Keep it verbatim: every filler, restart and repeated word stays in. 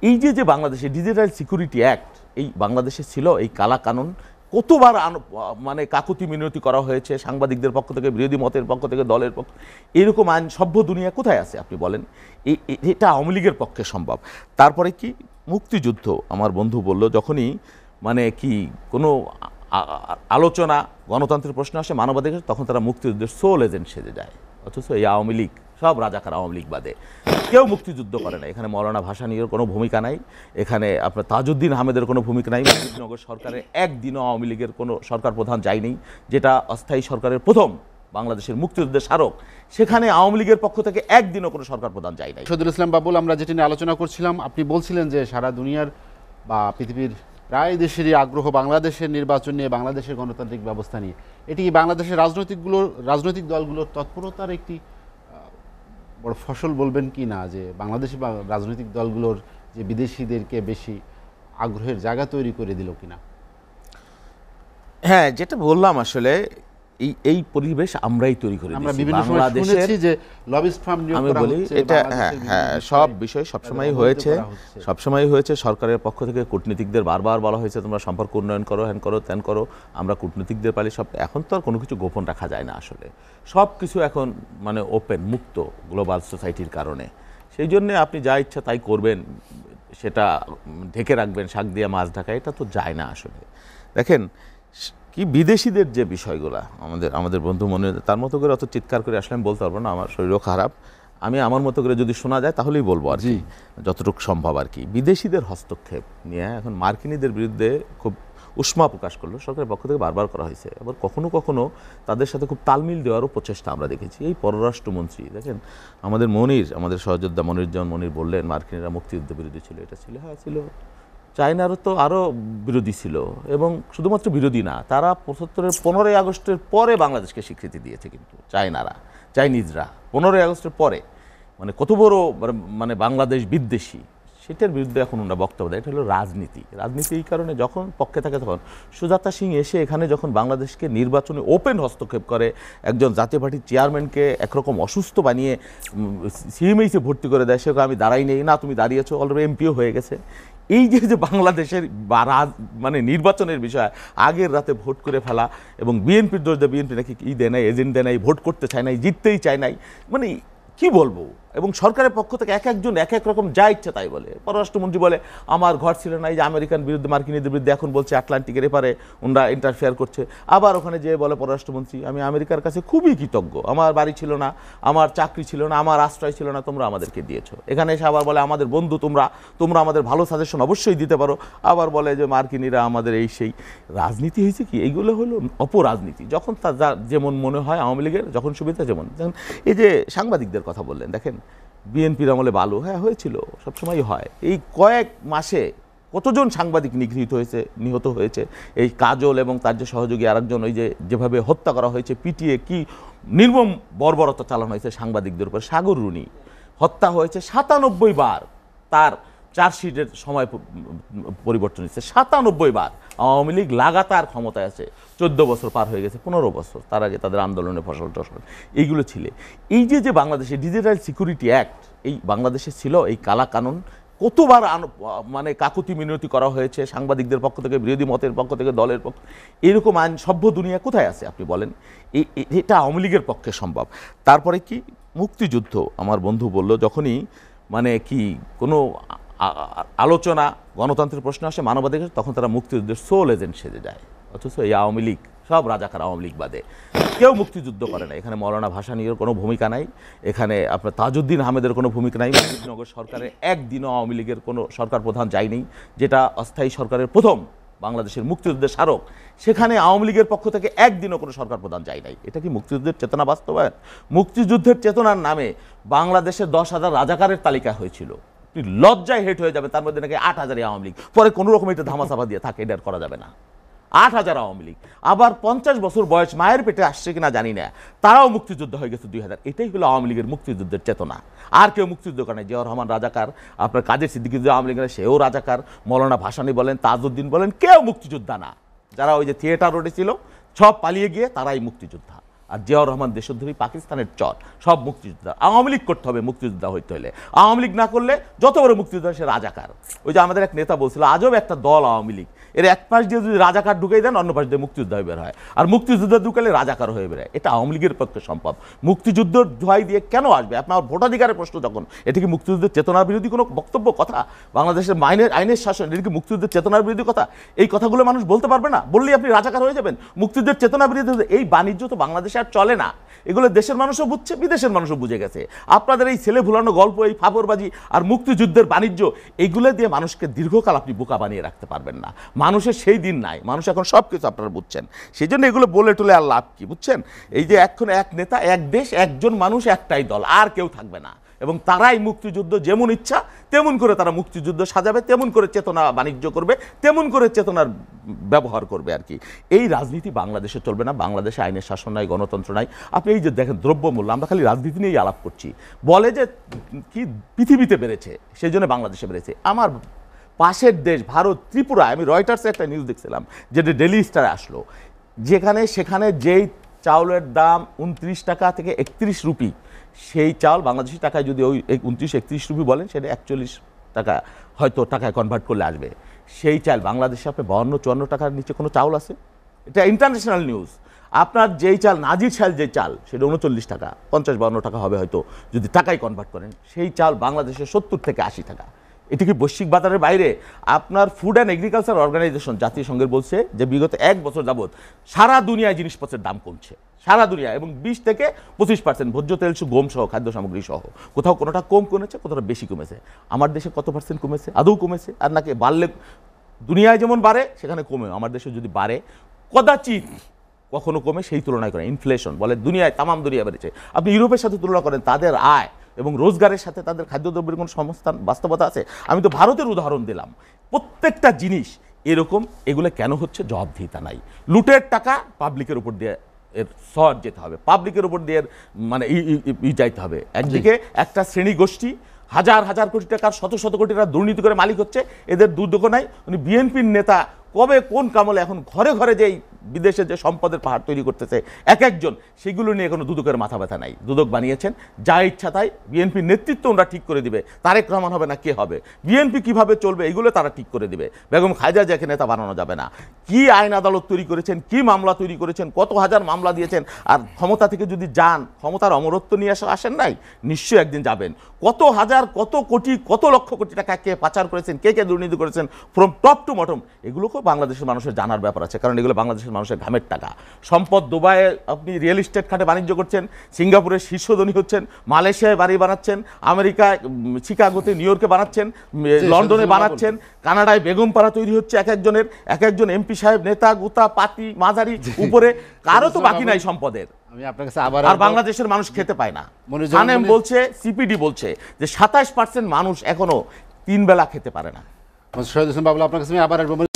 এই যে যে বাংলাদেশে ডিজিটাল সিকিউরিটি অ্যাক্ট এই বাংলাদেশে ছিল, এই কালা কানুন কতবার মানে কাকুতি মিনতি করা হয়েছে সাংবাদিকদের পক্ষ থেকে, বিরোধী মতের পক্ষ থেকে, দলের পক্ষ। এরকম আইন সভ্য দুনিয়া কোথায় আছে আপনি বলেন? এটা আওয়ামী লীগের পক্ষে সম্ভব। তারপরে কি মুক্তিযুদ্ধ, আমার বন্ধু বলল, যখনই মানে কি কোনো আলোচনা গণতন্ত্রের প্রশ্ন আসে, মানবাধিকার, তখন তারা মুক্তিযুদ্ধের সোল এজেন্ট সেজে যায়। অথচ এই আওয়ামী লীগ সব রাজাকার আওয়ামী লীগ বাদে কেউ মুক্তিযুদ্ধ করে না। এখানে মৌলানা ভাসানীর কোনো ভূমিকা নাই, এখানে আপনার তাজউদ্দিন আহমেদের কোনো ভূমিকা নাই, মুজিবনগর সরকারের একদিনও আওয়ামী লীগের কোনো সরকার প্রধান যায়নি, যেটা অস্থায়ী সরকারের প্রথম বাংলাদেশের মুক্তিযুদ্ধের স্মারক, সেখানে আওয়ামী লীগের পক্ষ থেকে একদিনও কোনো সরকার প্রধান যায় নাই। শহীদুল ইসলাম বাবুল, আমরা যেটি নিয়ে আলোচনা করছিলাম, আপনি বলছিলেন যে সারা দুনিয়ার বা পৃথিবীর প্রায় দেশেরই আগ্রহ বাংলাদেশের নির্বাচন নিয়ে, বাংলাদেশের গণতান্ত্রিক ব্যবস্থা নিয়ে। এটি কি বাংলাদেশের রাজনৈতিকগুলোর রাজনৈতিক দলগুলোর তৎপরতার একটি বড় ফসল বলবেন কি না, যে বাংলাদেশি রাজনৈতিক দলগুলোর যে বিদেশিদেরকে বেশি আগ্রহের জায়গা তৈরি করে দিল কিনা? হ্যাঁ, যেটা বললাম আসলে এই এই পরিবেশ আমরাই তৈরি করে আমরা বিভিন্ন সময় শুনেছি যে লবিস্ট ফার্ম নিয়োগ করা হচ্ছে। আমি বলি এটা হ্যাঁ হ্যাঁ সব বিষয় সবসময় হয়েছে, সবসময় হয়েছে। সরকারের পক্ষ থেকে কূটনীতিকদের বারবার বলা হয়েছে তোমরা সম্পর্ক উন্নয়ন করো, হ্যান করো, ত্যান করো। আমরা কূটনীতিকদের পালি সব। এখন তো আর কোনো কিছু গোপন রাখা যায় না আসলে, সব কিছু এখন মানে ওপেন, মুক্ত গ্লোবাল সোসাইটির কারণে। সেই জন্যে আপনি যা ইচ্ছা তাই করবেন, সেটা ঢেকে রাখবেন শাক দিয়ে মাছ ঢাকা, এটা তো যায় না আসলে। দেখেন কি বিদেশিদের যে বিষয়গুলো আমাদের আমাদের বন্ধু মনে, তার মতো করে অত চিৎকার করে আসলে আমি বলতে পারবো না, আমার শরীরও খারাপ। আমি আমার মতো করে যদি শোনা যায় তাহলেই বলবো আর কি, যতটুকু সম্ভব আর কি। বিদেশিদের হস্তক্ষেপ নিয়ে এখন মার্কিনীদের বিরুদ্ধে খুব উষ্মা প্রকাশ করলো, সরকারের পক্ষ থেকে বারবার করা হয়েছে। আবার কখনো কখনো তাদের সাথে খুব তালমিল দেওয়ারও প্রচেষ্টা আমরা দেখেছি। এই পররাষ্ট্রমন্ত্রী দেখেন, আমাদের মনির, আমাদের সহযোদ্ধা মনিরুজ্জামান মনির বললেন মার্কিনীরা মুক্তিযুদ্ধ বিরোধী ছিল, এটা ছিল, হ্যাঁ ছিল। চায়নারও তো আরও বিরোধী ছিল, এবং শুধুমাত্র বিরোধী না, তারা পঁচাত্তরের পনেরোই আগস্টের পরে বাংলাদেশকে স্বীকৃতি দিয়েছে। কিন্তু চায়নারা, চাইনিজরা পনেরোই আগস্টের পরে, মানে কত বড় মানে বাংলাদেশ বিদ্বেষী, সেটার বিরুদ্ধে এখন ওনারা বক্তব্য দেয়। এটা হলো রাজনীতি। রাজনীতি এই কারণে যখন পক্ষে থাকে, তখন সুজাতা সিং এসে এখানে যখন বাংলাদেশকে নির্বাচনে ওপেন হস্তক্ষেপ করে, একজন জাতীয় পার্টির চেয়ারম্যানকে একরকম অসুস্থ বানিয়ে সিএমএইচে ভর্তি করে দেয়, সেখানে আমি দাঁড়াই নেই, না তুমি দাঁড়িয়েছো, অলরেডি এমপিও হয়ে গেছে। এই যে যে বাংলাদেশের মানে নির্বাচনের বিষয়, আগের রাতে ভোট করে ফেলা, এবং বিএনপির দোষ দেয়, বিএনপি নাকি ই দেয় নাই, এজেন্ট দেয় নাই, ভোট করতে চায় নাই, জিততেই চায় নাই, মানে কি বলবো। এবং সরকারের পক্ষ থেকে এক একজন এক এক রকম যা ইচ্ছা তাই বলে। পররাষ্ট্রমন্ত্রী বলে আমার ঘর ছিল না, এই যে আমেরিকান বিরুদ্ধে, মার্কিনীদের বিরুদ্ধে এখন বলছে আটলান্টিকের এপারে ওনারা ইন্টারফেয়ার করছে। আবার ওখানে যেয়ে বলে পররাষ্ট্রমন্ত্রী আমি আমেরিকার কাছে খুবই কৃতজ্ঞ, আমার বাড়ি ছিল না, আমার চাকরি ছিল না, আমার আশ্রয় ছিল না, তোমরা আমাদেরকে দিয়েছো। এখানে এসে আবার বলে আমাদের বন্ধু তোমরা, তোমরা আমাদের ভালো সাজেশন অবশ্যই দিতে পারো। আবার বলে যে মার্কিনীরা আমাদের এই সেই। রাজনীতি হয়েছে কি, এইগুলো হলো অপরাজনীতি। যখন তার যা যেমন মনে হয় আওয়ামী লীগের, যখন সুবিধা যেমন। এই যে সাংবাদিকদের কথা বললেন, দেখেন বিএনপির আমলে ভালো, হ্যাঁ হয়েছিল, সবসময় হয়। এই কয়েক মাসে কতজন সাংবাদিক নিগৃহীত হয়েছে, নিহত হয়েছে। এই কাজল এবং তার যে সহযোগী আরেকজন, ওই যে যেভাবে হত্যা করা হয়েছে, পিটিয়ে কি নির্মম বর্বরতা চালানো হয়েছে সাংবাদিকদের উপর। সাগর রুনি হত্যা হয়েছে সাতানব্বই বার, তার চার্জশিটের সময় পরিবর্তন হচ্ছে সাতানব্বই বার। আওয়ামী লীগ লাগাতার ক্ষমতায় আছে, চোদ্দ বছর পার হয়ে গেছে, পনেরো বছর। তার আগে তাদের আন্দোলনে ফসল টসল এইগুলো ছিল। এই যে যে বাংলাদেশে ডিজিটাল সিকিউরিটি অ্যাক্ট এই বাংলাদেশে ছিল, এই কালা কানুন কতবার মানে কাকুতি মিনতি করা হয়েছে সাংবাদিকদের পক্ষ থেকে, বিরোধী মতের পক্ষ থেকে, দলের পক্ষ। এরকম আইন সভ্য দুনিয়া কোথায় আছে আপনি বলেন? এই এটা আওয়ামী লীগের পক্ষে সম্ভব। তারপরে কি মুক্তিযুদ্ধ, আমার বন্ধু বলল, যখনই মানে কি কোনো আলোচনা গণতন্ত্রের প্রশ্ন আসে, মানবাধিকার, তখন তারা মুক্তিযুদ্ধের সোল এজেন্ট সেজে যায়। অথচ এই আওয়ামী লীগ সব রাজাকার আওয়ামী লীগ বাদে কেউ মুক্তিযুদ্ধ করে না। এখানে মৌলানা ভাসানীর কোনো ভূমিকা নাই, এখানে আপনার তাজউদ্দিন আহমেদের কোনো ভূমিকা নাই, মুজিবনগর সরকারের একদিনও আওয়ামী লীগের কোনো সরকার প্রধান যায়নি, যেটা অস্থায়ী সরকারের প্রথম বাংলাদেশের মুক্তিযুদ্ধের স্মারক, সেখানে আওয়ামী লীগের পক্ষ থেকে একদিনও কোনো সরকার প্রধান যায় নাই। এটা কি মুক্তিযুদ্ধের চেতনা বাস্তবায়ন? মুক্তিযুদ্ধের চেতনার নামে বাংলাদেশের দশ হাজার রাজাকারের তালিকা হয়েছিল, লজ্জায় হেট হয়ে যাবে। তার মধ্যে নাকি আট হাজারই আওয়ামী লীগ, পরে কোনো রকম এটা ধামাচাপা দিয়ে থাকে, এটা করা যাবে না। আট হাজার আওয়ামী লীগ, আবার পঞ্চাশ বছর বয়স, মায়ের পেটে আসছে কিনা জানি না, তারাও মুক্তিযুদ্ধ হয়ে গেছে দুই হাজার। এটাই হলো আওয়ামী লীগের মুক্তিযুদ্ধের চেতনা। আর কেউ মুক্তিযুদ্ধ করে না। জিয়াউর রহমান রাজাকার, আপনার কাজী সিদ্দিকী আওয়ামী লীগের সেও রাজাকার, মৌলানা ভাসানী বলেন, তাজউদ্দিন বলেন, কেউ মুক্তিযোদ্ধা না। যারা ওই যে থিয়েটার রোডে ছিল সব পালিয়ে গিয়ে তারাই মুক্তিযোদ্ধা। আর জিয়াউর রহমান দেশদ্রোহী পাকিস্তানের চর, সব মুক্তিযোদ্ধা। আওয়ামী লীগ করতে হবে মুক্তিযোদ্ধা হইতে হলে, আওয়ামী লীগ না করলে যত বড় মুক্তিযোদ্ধা সে রাজাকার। ওই যে আমাদের এক নেতা বলছিল আজব একটা দল আওয়ামী লীগ, এর এক পাশ দিয়ে যদি রাজাকার ঢুকাই দেন অন্য পাশ দিয়ে মুক্তিযোদ্ধা হয়ে বের হয়, আর মুক্তিযোদ্ধা ঢুকালে রাজাকার হয়ে বেরোয়। এটা আওয়ামী লীগের পক্ষে সম্ভব। মুক্তিযুদ্ধের দোহাই দিয়ে কেন আসবে? আপনার ভোটাধিকারের প্রশ্ন যখন, এটা কি মুক্তিযুদ্ধের চেতনার বিরোধী কোনো বক্তব্য কথা? বাংলাদেশের মাইনের আইনের শাসন, এটা কি মুক্তিযুদ্ধের চেতনার বিরোধী কথা? এই কথাগুলো মানুষ বলতে পারবে না, বললেই আপনি রাজাকার হয়ে যাবেন। মুক্তিযুদ্ধের চেতনা বিরোধী এই বাণিজ্য তো বাংলাদেশে আর চলে না। এগুলো দেশের মানুষও বুঝছে, বিদেশের মানুষও বুঝে গেছে। আপনাদের এই ছেলে ভুলানো গল্প, এই ফাপড়বাজি আর মুক্তিযুদ্ধের বাণিজ্য, এগুলো দিয়ে মানুষকে দীর্ঘকাল আপনি বোকা বানিয়ে রাখতে পারবেন না। মানুষের সেই দিন নাই, মানুষ এখন সব কিছু আপনারা বুঝছেন। সেই জন্য এগুলো বলে টলে আর লাভ কি, বুঝছেন? এই যে এখন এক নেতা, এক দেশ, একজন মানুষ, একটাই দল, আর কেউ থাকবে না। এবং তারাই মুক্তিযুদ্ধ যেমন ইচ্ছা তেমন করে তারা মুক্তিযুদ্ধ সাজাবে, তেমন করে চেতনা বাণিজ্য করবে, তেমন করে চেতনার ব্যবহার করবে আর কি। এই রাজনীতি বাংলাদেশে চলবে না। বাংলাদেশে আইনের শাসন নাই, গণতন্ত্র নাই। আপনি এই যে দেখেন দ্রব্যমূল্য, আমরা খালি রাজনীতি নিয়েই আলাপ করছি, বলে যে কি পৃথিবীতে বেড়েছে সেই জন্য বাংলাদেশে বেড়েছে। আমার পাশের দেশ ভারত, ত্রিপুরা, আমি রয়টার্সে একটা নিউজ দেখছিলাম যেটা ডেলি স্টারে আসলো, যেখানে সেখানে যেই চাউলের দাম উনত্রিশ টাকা থেকে একত্রিশ রুপি, সেই চাল বাংলাদেশি টাকায় যদি ওই উনত্রিশ একত্রিশ রুপি বলেন, সেটা একচল্লিশ টাকা হয়তো টাকায় কনভার্ট করলে আসবে। সেই চাল বাংলাদেশে আপনি বাউন্ন চুয়ান্ন টাকার নিচে কোনো চাউল আছে? এটা ইন্টারন্যাশনাল নিউজ। আপনার যেই চাল, নাজির চাল যে চাল, সেটা উনচল্লিশ টাকা, পঞ্চাশ বাউন্ন টাকা হবে হয়তো যদি টাকায় কনভার্ট করেন। সেই চাল বাংলাদেশে সত্তর থেকে আশি টাকা। এটি কি বৈশ্বিক বাজারের বাইরে? আপনার ফুড অ্যান্ড এগ্রিকালচার অর্গানাইজেশন জাতিসংঘের বলছে যে বিগত এক বছর যাবৎ সারা দুনিয়ায় জিনিসপত্রের দাম কমছে, সারা দুনিয়া, এবং বিশ থেকে পঁচিশ পার্সেন্ট ভোজ্য তেল, গম সহ, খাদ্য সামগ্রী সহ। কোথাও কোনোটা কম কমেছে, কোথাও বেশি কমেছে। আমার দেশে কত পার্সেন্ট কমেছে? আদৌ কমেছে? আর নাকি বাড়লে দুনিয়ায় যেমন বাড়ে সেখানে কমে, আমার দেশে যদি বাড়ে কদাচিৎ কখনো কমে, সেই তুলনায় করেন ইনফ্লেশন বলে দুনিয়ায়, তামাম দুনিয়া বেড়েছে। আপনি ইউরোপের সাথে তুলনা করেন, তাদের আয় এবং রোজগারের সাথে তাদের খাদ্যদ্রব্যের কোনো সংস্থান বাস্তবতা আছে? আমি তো ভারতের উদাহরণ দিলাম। প্রত্যেকটা জিনিস এরকম। এগুলো কেন হচ্ছে? জবাবদিহিতা নাই। লুটের টাকা পাবলিকের উপর দিয়ে এর সর যেতে হবে, পাবলিকের উপর দিয়ে মানে ই যাইতে হবে। একদিকে একটা শ্রেণী গোষ্ঠী হাজার হাজার কোটি টাকার, শত শত কোটি টাকা দুর্নীতি করে মালিক হচ্ছে, এদের দুর্দোষ নাই। উনি বিএনপির নেতা, কবে কোন কামলে এখন ঘরে ঘরে যেই বিদেশে যে সম্পদের পাহাড় তৈরি করতেছে এক একজন, সেগুলো নিয়ে কোনো দুদকের মাথা ব্যথা নাই। দুদক বানিয়েছেন যা ইচ্ছা তাই, বিএনপির নেতৃত্ব ওরা ঠিক করে দিবে। তারেক রহমান হবে না কে হবে, বিএনপি কিভাবে চলবে, এগুলো তারা ঠিক করে দিবে। বেগম খালেদা জিয়াকে নেতা বানানো যাবে না। কি আইন আদালত তৈরি করেছেন, কি মামলা তৈরি করেছেন, কত হাজার মামলা দিয়েছেন। আর ক্ষমতা থেকে যদি যান, ক্ষমতার অমরত্ব নিয়ে আসা আসেন নাই, নিশ্চয়ই একদিন যাবেন। কত হাজার, কত কোটি, কত লক্ষ কোটি টাকা কে পাচার করেছেন, কে কে দুর্নীতি করেছেন, ফ্রম টপ টু বটম, এগুলোকেও বাংলাদেশের মানুষের জানার ব্যাপার আছে। কারণ এগুলো বাংলাদেশের মানুষের ঘামের টাকা। সম্পদ দুবাইয়ে আপনি রিয়েল এস্টেট খাটে বাণিজ্য করছেন, সিঙ্গাপুরের শীর্ষধনী হচ্ছেন, মালয়েশিয়ায় বাড়ি বানাচ্ছেন, আমেরিকায় শিকাগোতে, নিউ ইয়র্কে বানাচ্ছেন, লন্ডনে বানাচ্ছেন, কানাডায় বেগমপাড়া তৈরি হচ্ছে এক একজনের, এক একজন এমপি সাহেব, নেতা, গোতা, পাতি, মাঝারি, উপরে, কারো তো বাকি নাই সম্পদের। আমি আপনার কাছে আবার, আর বাংলাদেশের মানুষ খেতে পায় না। সানেম বলছে, সিপিডি বলছে যে সাতাশ পার্সেন্ট মানুষ এখনো তিন বেলা খেতে পারে না। শহীদ হোসেন বাবুল, আপনার কাছে আমি আবার